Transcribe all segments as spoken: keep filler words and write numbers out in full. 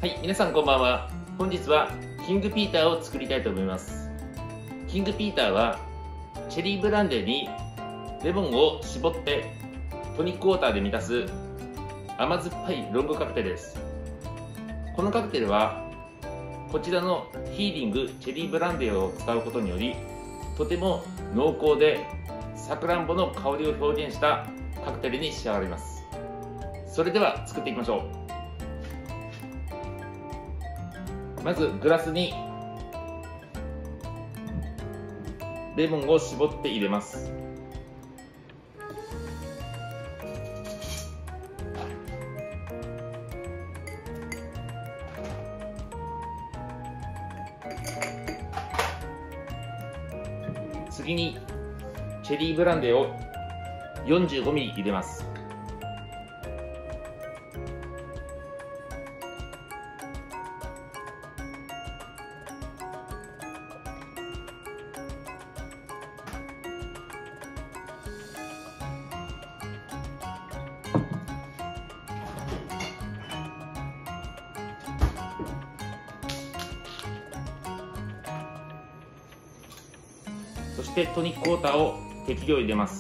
はい、皆さんこんばんは。本日はキングピーターを作りたいと思います。キングピーターはチェリーブランデーにレモンを絞ってトニックウォーターで満たす甘酸っぱいロングカクテルです。このカクテルはこちらのヒーリングチェリーブランデーを使うことによりとても濃厚でさくらんぼの香りを表現したカクテルに仕上がります。それでは作っていきましょう。まずグラスにレモンを絞って入れます。次にチェリーブランデーを よんじゅうごミリ 入れます。そしてトニックウォーターを適量入れます。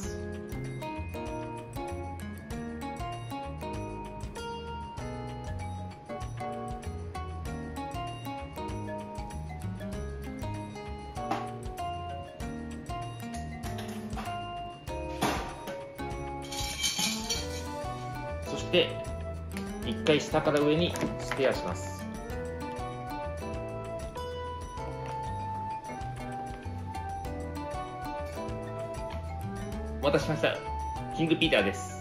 そして一回下から上にステアします。お待たせしました。キングピーターです。